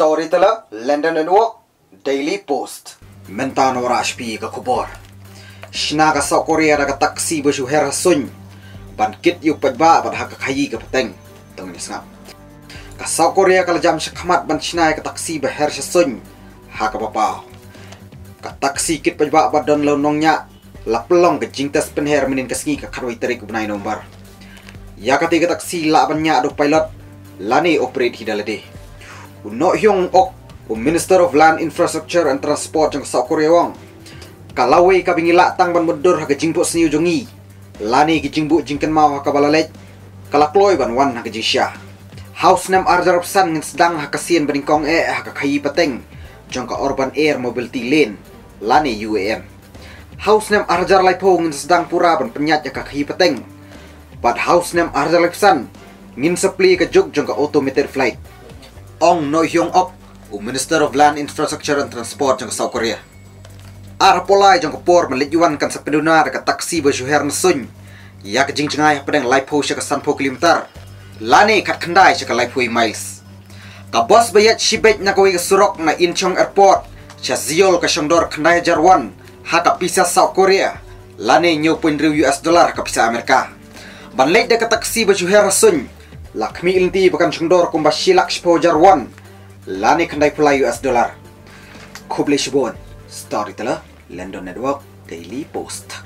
Storyteller, London Network, Daily Post. Mentano rashpi ka kubor. Shnaga sa Korea daga taksi basu hera sun. Bankit yu padba bad haka khayi ka pateng. Tong ni snap. Ka sa Korea kala jam shakmat ban shnai ka taksi ba her sun. Haka papa. Ka taksi kit padba bad don lo nongnya. Lapelong ke jingtas penher minin kasngi ka karwai tarik bunai nombar. Ya katiga taksi la banyak do pilot lani operate hidalade. Uno hyong ok Minister of Land Infrastructure and Transport jang South Korea wang. Kalawai ka bingila tang ban mudur ha jingpo sniu jongi. Lani ki jingbu jingken mau ha kabalalej. Kalakloy ban wan ha jisya. House nam arjarap san ngin sedang ha kasien beningkong ha kayi pateng jang ka Urban Air Mobility Lane lani UAM. House nam arjar lai po ngin sedang pura ban penyat ya ka kayi pateng. But house nam arjar lai san ngin supply ka juk jang ka automated flight. Ong no hyong ok Minister of Land Infrastructure and Transport jang South Korea. Arapolai jang por melijuan kan sa pendunar ka taksi bersyuher nasun. Ya ka jingjengai padang laipo siya ka 10 kilometer. Lani kat kandai siya ka laipo miles. Ka bos bayat shibet na kawi ka surok na Incheon Airport. Siya ziol ka syangdor kandai jarwan. Ha ka pisa South Korea. Lani $9 ka pisa Amerika. Banlay da ka taksi bersyuher nasun. Lakmi ilti bakan syangdor kumba shilak shpo jarwan. Lani kandai pula $. Kuble Shibon, Storyteller, London Network, Daily Post.